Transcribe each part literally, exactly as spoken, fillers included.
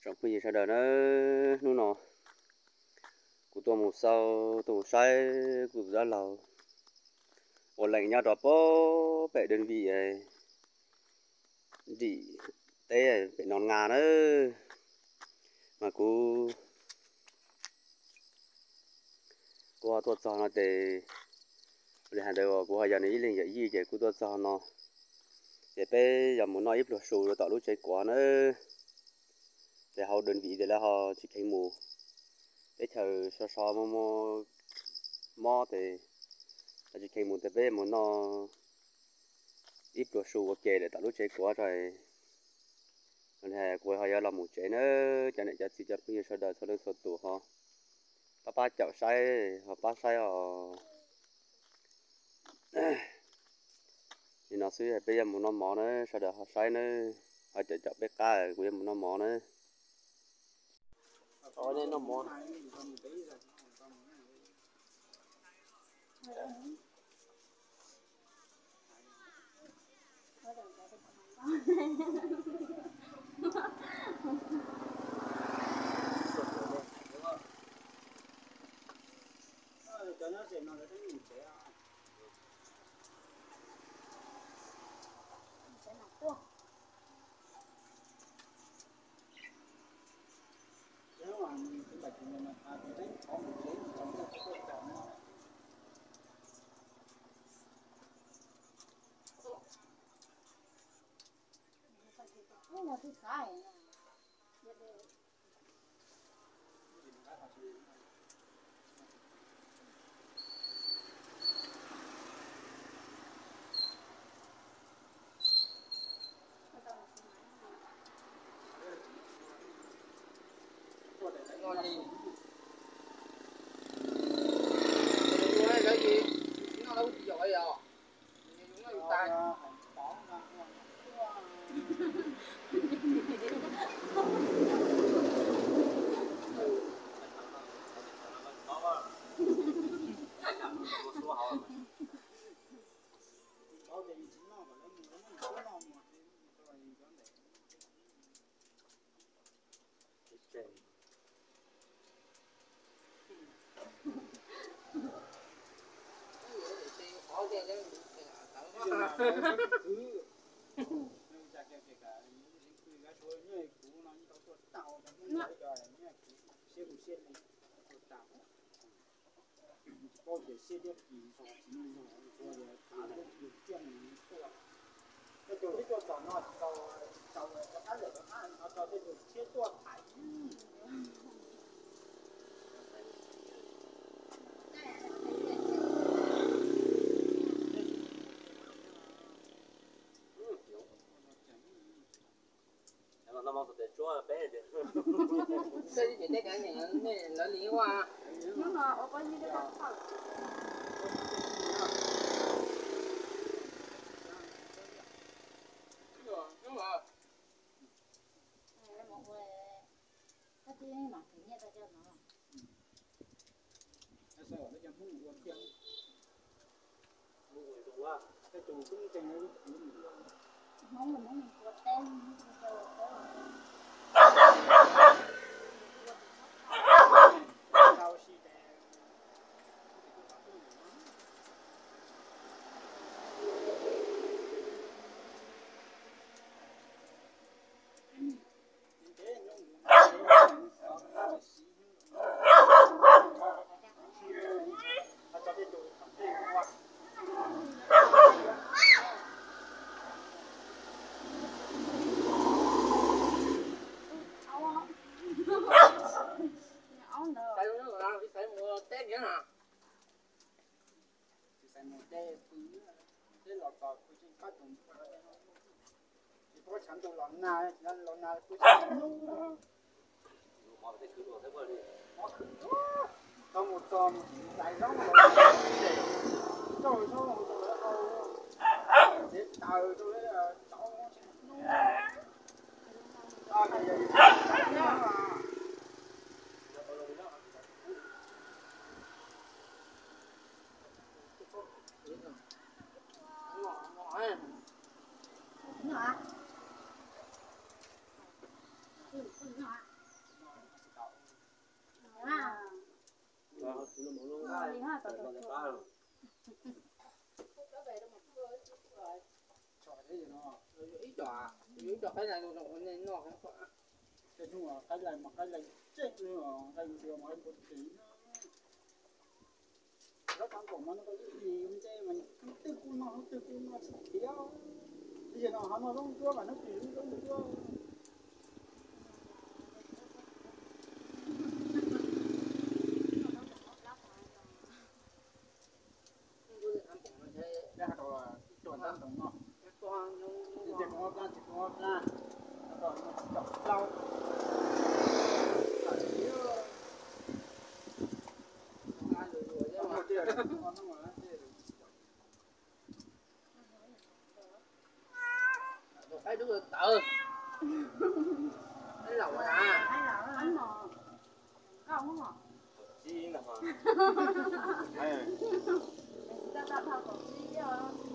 trong khi sao đời nó nu nọ của tôi một sau tôi một sai của ra lầu ổn lạnh nhau đó bố bệ đơn vị ấy đi té phải nón ngà nữa mà cô cô tôi cho nó để để hàng đầu cô hay giờ này lên cái gì để cô tôi cho nó để bé giờ muốn nói ít rồi số rồi tạo lúc chạy quá nữa để họ đơn vị để là họ chỉ thấy mù để chờ so so mò mò mò thì là chỉ thấy mù thì bé muốn nó ít rồi số ok để tạo lúc chạy quá rồi còn hè cô hay giờ làm một chạy nữa cho nên cho chỉ cho bây giờ sau đó sau đó sau tụ họ ba ba chậu sai họ ba sai họ thì nó suy bây giờ muốn nó mò nữa sau đó họ sai nữa họ chạy chậu bé cá rồi bây giờ muốn nó mò nữa ở đây nó mò nó thì sai ngon đi cái cái gì nó đâu giỏi rồi nó dùng tay nó mong để chúa bé được cái gì đấy cái này nó lý hoa nhưng mà ở bên như đó không đúng rồi mọi người cái gì mà cái nhà ta cho nó cái sao nó chẳng muốn uống tiếng mùi đúng quá cái chủ cũng chẳng nó mong là mong của tên sao xí để có chẳng đồ lợn nào lợn nào cứ trong một tôm đại giống rồi rồi rồi để tờ tôi cháu à này vậy hả? Ừ, ừ hả? Chọi thế gì nó Ý trò, ý trò cái này nó nên nó không có. cái chung là cái này mà cái này chết nữa cái điều mà anh có tí nó ăn của nó có gì mình chơi mình tự cung nó tự cung nó thiếu bây giờ nó hắn nó không chua mà nó chỉ nó không chua đây là đồ chuẩn ăn đúng không chỉ có ra chỉ có ra rồi nó chỉ chọc lau Cái đứa tự cái lẩu à Bánh mò. Có không hả? Chi là hả? Ta ta ta còn chi chứ.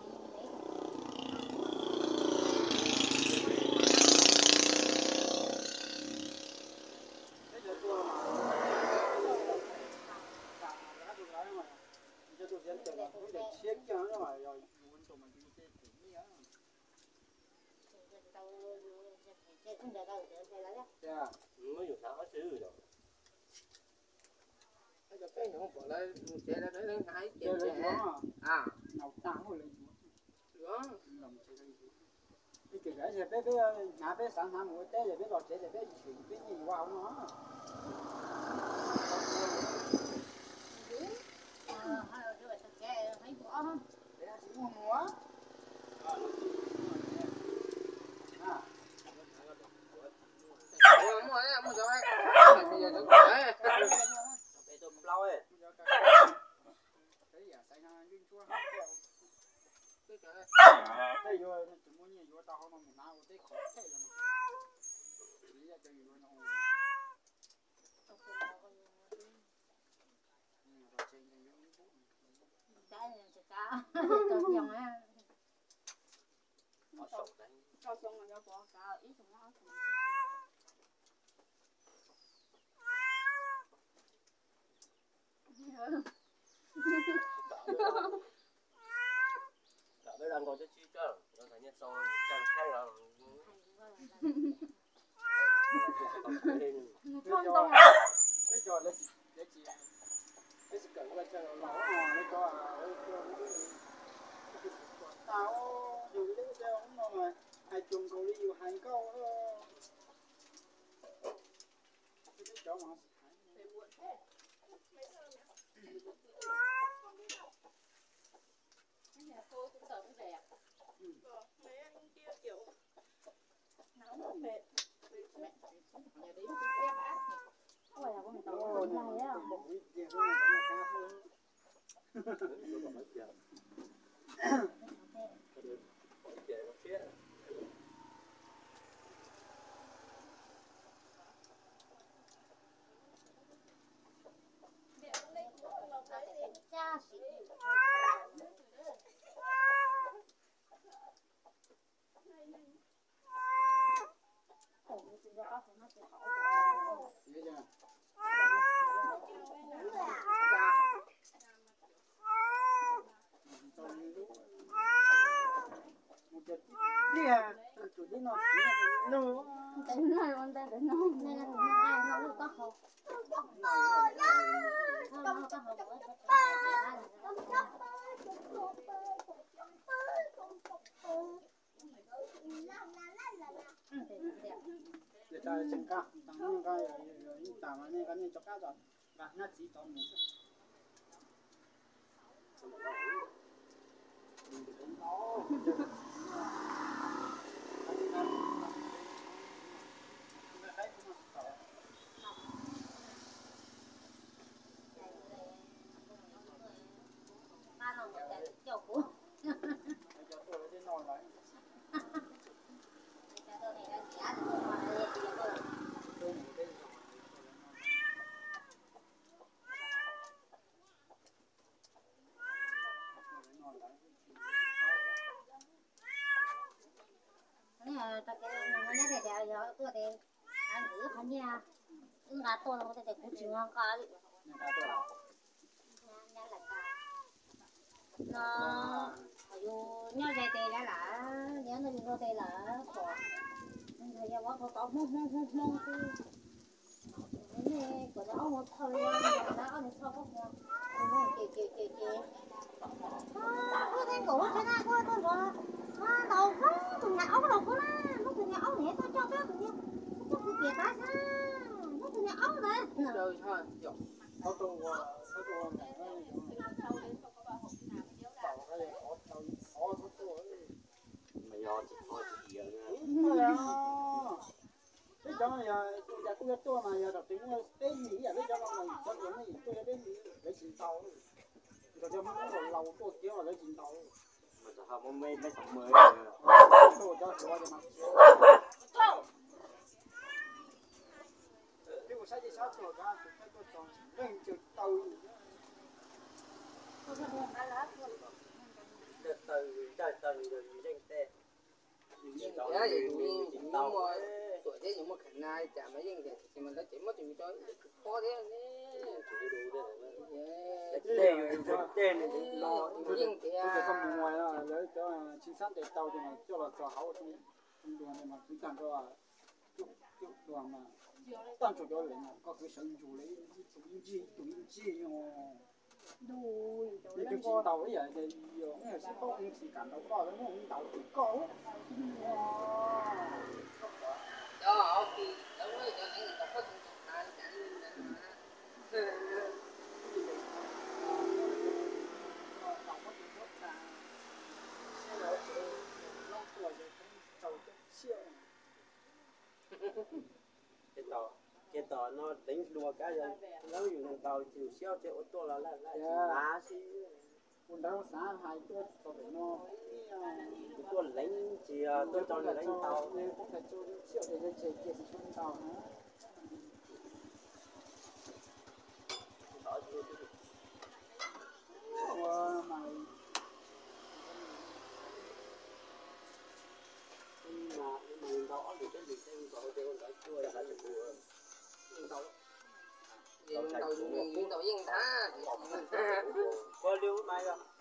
Mới dùng sao hết xứ rồi. Cái nó bỏ lên xe ra tới đến hai chơi triệu lấy chúa à nào tao hồi lấy chúa đó lòng chơi lấy chúa cái kiểu cái gì bé bé nhà bé sáng năm một té rồi bé lọt chết rồi bé chỉ bé gì vào nó Ờ, hai đứa vậy thật trẻ thấy bỏ không? bé chỉ mua múa à mua mua đấy mua rồi bây giờ nó khỏe Để tôi lau ấy. cái gì xảy ra nhưng chúa cái đây rồi chỉ muốn nhìn vô tao không mà mình nào cái khó thế rồi lý ra cho vô nó Cái này sẽ cá. Tôi dòng á. Nó sụp đấy. Cho xong rồi cho bỏ cá ít xong nó. Cả bây đang có cái chi chứ. Nó thấy nhất xong chẳng khác là Không tông cái trò đấy đấy chị đấy chị cần cái chân nó lỏ nó cho tao dùng cái cái ông mà hai chung cô điอยู่hai câu cái chỗ mà cô cũng sợ cũng đẹp. Mấy anh kia kiểu nóng mệt. Mẹ, nhà đi cũng ép ác nhỉ. Ôi là con tàu con này á. Cha xỉ. đi à chủ đi nó nó Tính rồi con ta tính nó. Nên là nó nó có hộp. Nó nó có hộp bữa sẽ để ta chân cá tặng nó cái rồi tặng anh cái này cho cá rồi và nó chỉ tao một ba nó một cái kiểu cũ. cho tôi lên nồi lại Cái tôi này là giá thì tôi nói là gì tôi. tôi một cái Ini tak kira namanya deh ya ya itu deh kan itu kan ya enggak tahu lah kita kucing kali này cá tôi nó nhau về tê đã là nhớ nó đừng có tê là khổ nên thời gian quá có có mông mông mông mông nên của nó một thời gian nó ăn sau có ngon nó kì kì kì kì à tôi thấy cổ thế nào tôi tôi rồi à đầu nó từ nhà ốc đầu của nó nó từ nhà ốc này tôi cho bé từ nhà nó từ kia ta sao nó từ nhà ốc đấy Rồi thôi, dọc. Nó tu nó tu này mà do chỉ có chỉ giờ nữa cái cho này giờ cũng biết tôi mà giờ đọc tiếng tên gì vậy đấy cho nó mình cho nó mình tôi đến để chỉnh tàu rồi cho nó lâu tôi kéo vào để chỉnh tàu mà sao không mấy mấy sống mới tôi cho sửa cho mà cái của sai gì sao sửa ra tôi tôi chọn lên chữ tàu từ từ trời từ rồi danh tê Nhưng cái gì cũng cũng mà tuổi thế nhưng mà khả năng chả mấy những cái thì mình đã chỉ mất chuyện cho khó thế nè tê rồi tê này lo nhưng thì tôi không dùng ngoài là lấy cho chính xác để tàu thì mà cho là cho hậu thì không đường này mà cứ chẳng cho chút chút đường mà toàn chỗ đó là có cái sân chủ lấy chủ yên chi chủ yên chi nhưng đùi 你就知道啲人嘅意用，因為先多啲時間到多，咁樣豆幾高。 đó họ thì đó mới cho những người đọc có chung chung ta chẳng nên cái tàu cái tàu nó đánh đua cái rồi nếu dùng tàu chiều xéo chạy ô tô là là là lá xí Còn đâu xã hai tôi có thể nó tôi đánh chỉ tôi cho nó đánh tàu nên cũng phải cho xíu để cho chạy chạy xuống tàu nữa. Wow, mày mà mình đó thì cái gì cái tàu cái con đã chui là chụp bùa tàu nhưng tàu nhưng tàu nhưng ta có lưu mai không